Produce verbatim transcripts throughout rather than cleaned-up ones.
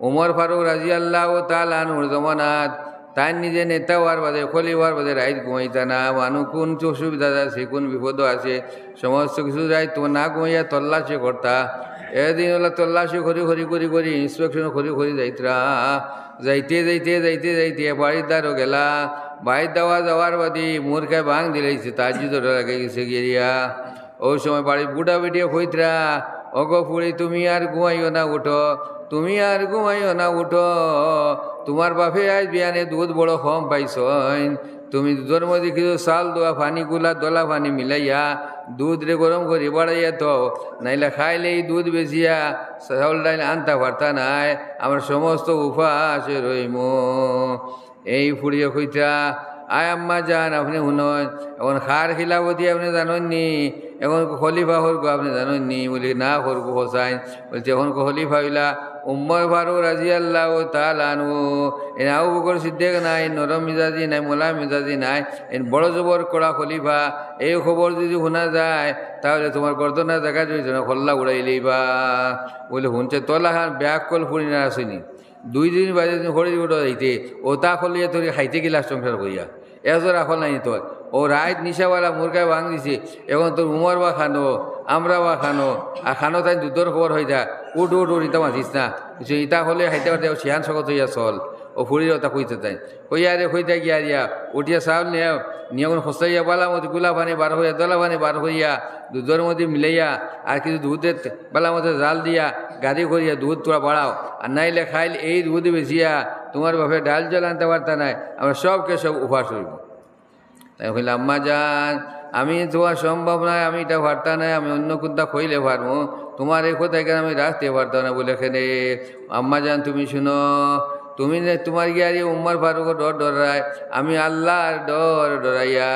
উমর ফারুক রাদিয়াল্লাহু তাআলা আনহুর জমানাত তাই নিজে নেতা হওয়ার বাদে খলি হওয়ার বাদে রাইত ঘুমাইতা না, মানুষ কোন অসুবিধা আছে কোন বিপদ আছে সমস্ত কিছু রাইত তোমার না ঘুমাইয়া তল্লাশি করতা। এদিন হলো তল্লাশি করি করি করি করি ইন্সপেকশন করি করি যাইতরা, যাইতে যাইতে যাইতে যাইতে বাড়ির দ্বারও গেলা। বাড়ির দেওয়া যাওয়ার বাদে মুরখায় ভাঙ দিলাইছে তাজ্জুদের আগে গেছে গিয়া। ওই সময় বাড়ির বুড়া বেটিয়ে কইতরা, অগো ফুড়ি তুমি আর ঘুমাইও না উঠো, তুমি আর ঘুমাইও না উঠো, তোমার বাপে আজ বিয়ানে দুধ বড় কম পাইছইন, তুমি দুধের মধ্যে কিছু চাল দোয়া পানি গুলা দলা পানি মিলাইয়া দুধ রে গরম করে বাড়াইয়া তো, নাইলে খাইলে এই দুধ বেচিয়া চাউল ডাইলে আনতে পারতা নাই, আমার সমস্ত উপাস রইম। এই ফুড়িয়ে কইতা, আয় আম্মা যান আপনি শুনন, এখন খার খিলাবতী আপনি জানেননি, এখন খলিফা হরগো আপনি জানেননি? বলি না হরগো হোসাইন। বলছে এখন খলিফা হইলা উম্মর ফারুক রাদিয়াল্লাহু তাআলা আনহু। এ আবু বকর সিদ্দিক নাই, নরম মিজাজি নাই, মোলা মিজাজি নাই, এন বড় জবর করা খলিফা। এই খবর যদি শোনা যায় তাহলে তোমার গর্দনা জায়গা যদি খল্লা উড়াইলেই বা। বলে শুনছে তলা খান ব্যাগ কল ফুড়ি না আসেনি, দুই দিন বাজে খড়ি উঠা যাইতে ও তা খলিয়া তোর খাইতে গেলা সংসার করিয়া এজর আখল নাই তোর। ও রাইত নিশাওয়ালা মুরগায় ভাঙ দিছে, এখন তোর উমর বা খানো আমরা বা খানো, আর খানো তাই দুধর খবর হয়ে যা উঠ উঠ উঠ ইতা মাতিস না, কিছু ইতা হলে খাইতে পারতে সিহান সকত হইয়া চল। ও ফুড়ির ওটা কইতে তাই কইয়া রে কইতা গিয়া দিয়া উঠিয়া চাউল নিয়ে নিয়ে খসাইয়া বালা মতো গুলা পানি বার হইয়া দলা পানি বার হইয়া দুধের মধ্যে মিলাইয়া আর কিছু দুধের বালা মতো জাল দিয়া গাড়ি করিয়া দুধ তোরা বাড়াও, আর নাইলে খাইলে এই দুধ বেচিয়া তোমার বাপে ডাল জল আনতে পারতা নাই, আমরা সবকে সব উপাস হইব। তাই কইলে আম্মা যান আমি তোমার সম্ভব নয়, আমি এটা পারতা নাই, আমি অন্য কোনটা খইলে পারবো, তোমার এই কোথায় কেন আমি রাখতে পারতাম না। বলে খেলে আম্মা যান তুমি শুনো, তুমি তোমার গিয়ে উম্মার ফারুক ডর ডরায়, আমি আল্লাহর ডর ডরাইয়া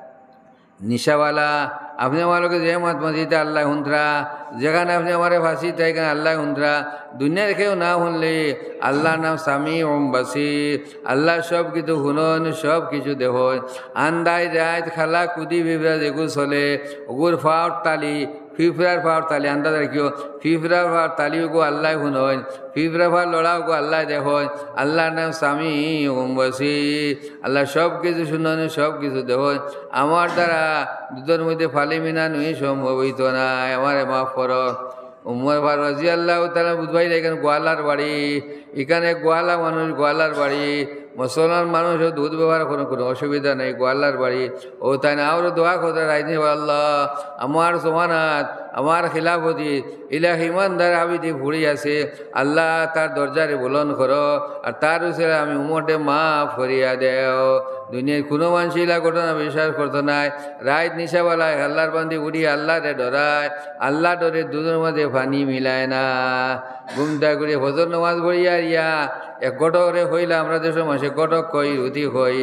নিশাওয়ালা আপনি আমাকে যে মত মসজিদে আল্লাহ হুন্দ্রা, যেখানে আপনি আমার ফাঁসি তাই এখানে আল্লাহ হুন্দ্রা, দুনিয়ার কেউ না শুনলে আল্লাহর নাম স্বামী ওম বাসির, আল্লাহ সব কিছু শুনন সব কিছু দেহ। আন্দাই রাত খালা কুদি বিবরা যেগুলো চলে ওগুর ফাওয়ার তালি ফিফরার ফাওয়ার তালি আন্দাজ রাখিও, ফিফরার ফাওয়ার তালিও গো আল্লাহ শুনন, ফিফরা ফাওয়ার লড়াও গো আল্লাহ দেখুন, আল্লাহর নাম স্বামী ওম বাসির, আল্লাহ সব কিছু শুনন সব কিছু দেখুন। আমার দ্বারা দুধের মধ্যে ফালি মিনা নুই সম্ভব হইত না, আমারে মাফ করো। উমর ফারুক রাদিয়াল্লাহু তাআলা বুঝবাই এখানে গোয়ালার বাড়ি, এখানে গোয়ালা মানুষ গোয়ালার বাড়ি, মুসলমান মানুষও দুধ ব্যবহার কোনো কোনো অসুবিধা নেই, গোয়ালার বাড়ি। ও তাই না আরও দোয়া করতে রাইনি আল্লাহ আমার সমানাত আমার খিলাফতি ইলা ইমানদার আবিদি ভুড়ি আছে, আল্লাহ তার দরজারে বুলন করো, আর তার উসিলায় আমি উমরটে মাফ করিয়া দেও। দুনিয়ার কোনো মানুষ ইলা ঘটনা বিশ্বাস করতো নাই, রাইত নিশাওয়ালায় আল্লাহর বান্দি উড়ি আল্লাহ রে ডরায়, আল্লাহ ডরে দুধের মধ্যে পানি মিলায় না। ঘুমটা করে ফজর নামাজ পড়িয়া ইয়া এক গটকরে হইলা আমরা দেশের মানুষে গটক কই রুটি কই,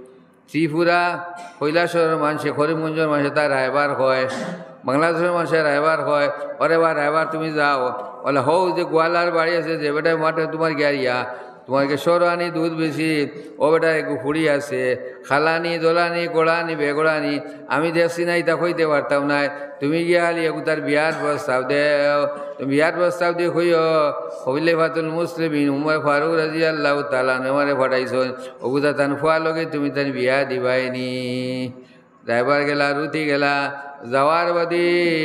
ত্রিপুরা কৈলাসরের মানুষে করিমগঞ্জের মানুষে তার রায়বার হয়, বাংলাদেশের মানুষের রায়বার হয়। ওরে বা রায়বার তুমি যাও বলে হও যে গোয়ালার বাড়ি আছে যে বেটায় মাঠে তোমার গিয়ারিয়া তোমাকে সরানি দুধ বেশি, ও বেটা একটু ফুড়ি আছে খালানি দোলানি গোড়ানি বেগোড়ানি আমি দেখছি নাই তা কইতে পারতাম নাই, তুমি গিয়া হালি একটু তার বিয়ার প্রস্তাব দেও, তুমি বিয়ার প্রস্তাব দিয়ে কইও হইলে ফাতুল মুসলিমিন উমর ফারুক রাদিয়াল্লাহু তাআলা আমারে ফাটাইছন, ওগুতা তান ফুয়া লগে তুমি তান বিয়া দিবাইনি। ড্রাইভার গেলা রুটি গেলা যাওয়ার বাদে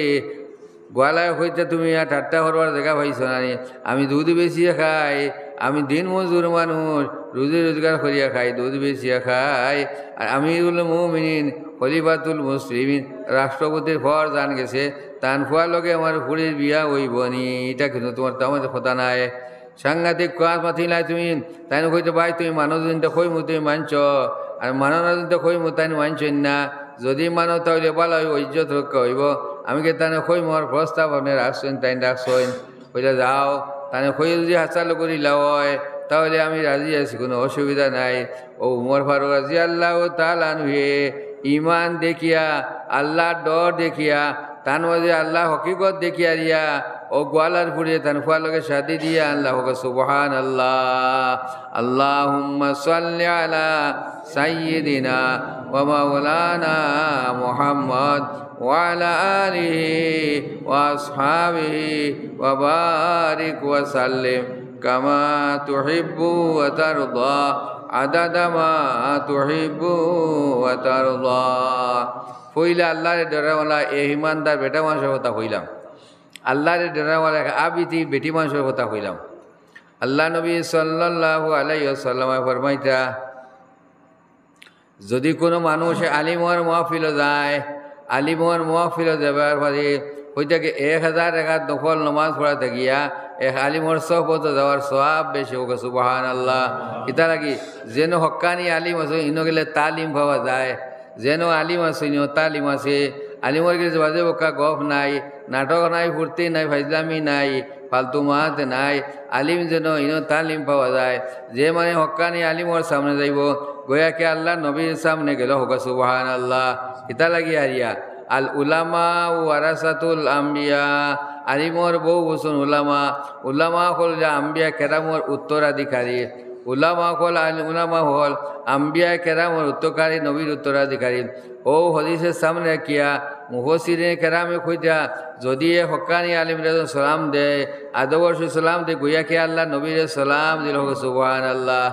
গোয়ালায় হইতে তুমি আর ঠাট্টা করবার জায়গা পাইছ না, আমি দুধ বেশিয়ে খাই, আমি দিন মজুর মানুষ রুজি রোজগার করিয়া খাই, দুধ বেশিয়া খাই, আর আমিরুল মুমিনিন খলিফাতুল মুসলিমিন রাষ্ট্রপতির ফর জান গেছে, তান ফুয়ার লগে আমার ফুড়ির বিয়া হইব নি, এটা কিন্তু তোমার তো আমাদের কথা নাই। সাংঘাতিক কাজ মাথি নাই তুমি, তাই কইতে ভাই তুমি মানুষ দিনটা কইমু তুমি মানছ, আর মানো না দিনটা কইমু তাই মানছেন না, যদি মানো তাহলে ভালো হইব ইজ্জত রক্ষা হইব। আমি কে তানে কইমু আর প্রস্তাব আপনি রাখছেন তাই রাখছেন, কইলে যাও তানে কই যদি হাসালো করিলা হয় তাহলে আমি রাজি আছি, কোনো অসুবিধা নাই। ও উমর ফারুক রাদিয়াল্লাহু তাআলা আনহু ইমান দেখিয়া আল্লাহর ডর দেখিয়া তার মাঝে আল্লাহ হকিকত দেখিয়া দিয়া ও গোয়ালার ফুড়িয়ে তান ফুয়ার লগে শাদি দিয়া আল্লাহ সুবহানাল্লাহ আল্লাহুম্মা সাল্লি আলা সাইয়্যিদিনা ওয়া মাওলানা মুহাম্মদ ওয়া আলা আলিহি ওয়া আসহাবিহি ওয়া বারিক ওয়া সাল্লিম কামা তুহিব্বু ওয়া তারদা আদাদা মা তুহিব্বু ওয়া তারদা। পইলা আল্লাহর ডরাওয়ালা এ ইমানদার বেটা মানুষের কথা কইলাম, আল্লাহর ডরাওয়ালা আবিতি বেটি মানুষের কথা কইলাম। আল্লাহ নবী সাল্লাল্লাহু আলাইহি ওয়াসাল্লাম ফরমাইতা, যদি কোনো মানুষ আলিমর মাহফিলে যায়, আলিমর মাহফিলে যাবার পরে হইতাকে এক হাজার একাত নফল নমাজ পড়া থাকিয়া এক আলিমর সহবত যাওয়ার সওয়াব বেশি হোক। সুবহানাল্লাহ। ইতা লাগি যেন হক্কানি আলিম আছে ইনো গেলে তালিম পাওয়া যায়, যেন আলিম আছে ইনো তালিম আছে। আলিমর গেলে বাজে বোকা গপ নাই, নাটক নাই, ফুর্তি নাই, ফাইজলামি নাই, ফালতু মাত নাই। আলিম যেন ইনো তালিম পাওয়া যায়। যে মানে হক্কানি আলিমর সামনে যাইব গোয়াকে আল্লাহ নবীর সামনে গেল হোক। সুবহানাল্লাহ। ইতা লাগি আরিয়া আল উলামা ওয়ারাসাতুল আম্বিয়া, আলিমর বউ বসুন উলামা। উলামা হল আম্বিয়া কেরামর উত্তরাধিকারী। উলামা হল উলামা হল আম্বিয়া কেরামর উত্তরকারী, নবীর উত্তরাধিকারী। ও হদিসের সামনে কিয়া মুফসিরিনে কেরামে কইতা, যদি এ হক্কানি আলিমরে সালাম দে, আদবর্ষ সালাম দে গুয়াকে আল্লাহ নবীর সালাম দিল হোক। সুবহানাল্লাহ।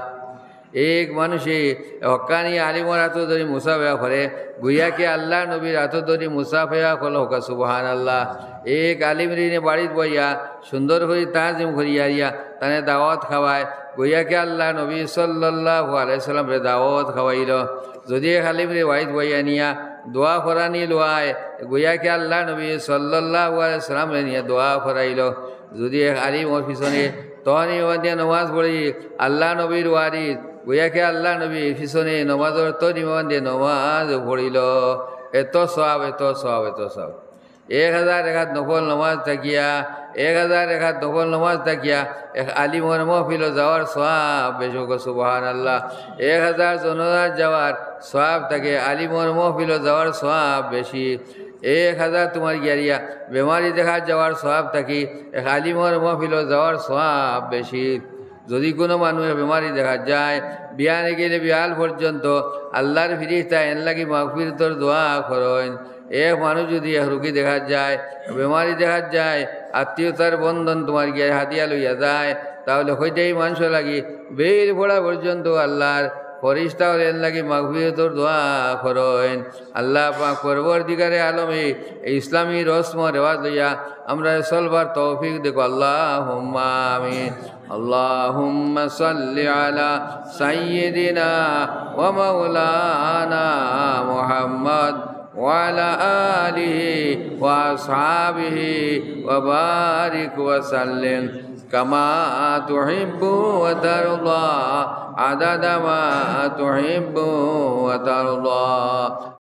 এক মানুষে হক্কানি আলিমর হাত ধরি মুসাফেয়া করে গুইয়াকে আল্লাহ নবীর হাত ধরি মুসাফেয়া করল হোক। সুবহানাল্লাহ। এক আলিম রিনে বাড়িত বইয়া সুন্দর করে তাজিম করিয়া ইয়া তানে দাওয়াত খাওয়ায় গুইয়াকে আল্লাহ নবী সাল্লাল্লাহু আলাইহি সাল্লাম রে দাওয়াত খাওয়াইল। যদি এক আলিম রে বাড়িত বইয়া নিয়া দোয়া করানি লোয়ায় গুইয়াকে আল্লাহ নবী সাল্লাল্লাহু আলাইহি সাল্লাম রে নিয়ে দোয়া করাইল। যদি এক আলিম ওর পিছনে তহনি দিয়ে নমাজ পড়ি আল্লাহ নবীর ওয়ারিস গুয়াকে আল্লাহ নবী পিছনে নমাজর তো নিমান দিয়ে নমাজ পড়িল। এত সব এত সব এত সব এক হাজার একাত নফল নমাজ থাকিয়া এক হাজার একাত নফল নমাজ থাকিয়া এক আলিমর মহফিল যাওয়ার সওয়াব বেশি হোক। সুবহানাল্লাহ। এক হাজার জনজার যাওয়ার সওয়াব থাকে, আলিমর মহফিল যাওয়ার সওয়াব বেশি। এক হাজার তোমার গিয়ারিয়া বেমারি দেখা যাওয়ার সওয়াব থাকি এক আলিমর মহফিল যাওয়ার সওয়াব বেশি। যদি কোনো মানুষের বেমারি দেখা যায় বিয়ানে গেলে বিয়াল পর্যন্ত আল্লাহর ফিরিস্তা এন লাগি মাগফিরাতের দোয়া করেন। এক মানুষ যদি এক রোগী দেখা যায়, বেমারি দেখা যায়, আত্মীয়তার বন্ধন তোমার গিয়ে হাতিয়া লইয়া যায়, তাহলে হইতেই মানুষ লাগি বের পড়া পর্যন্ত আল্লাহর ফরিস্তা এন লাগি মাগফিরাতের দোয়া করেন। আল্লাহ পাক পরবর্তীকারে আলমে ইসলামী রসম রেওয়াজ লইয়া আমরা চলবার তৌফিক দেখো। আল্লাহুম্মা আমিন। আল্লাহুম্মা সাল্লি আলা সাইয়্যিদিনা ওয়া মাওলানা মুহাম্মদ ওয়া আলা আলিহি ওয়া আসহাবিহি ওয়া বারিক ওয়া সাল্লিম কামা তুহিব্বু ওয়া তারদা আদাদা মা তুহিব্বু ওয়া তারদা।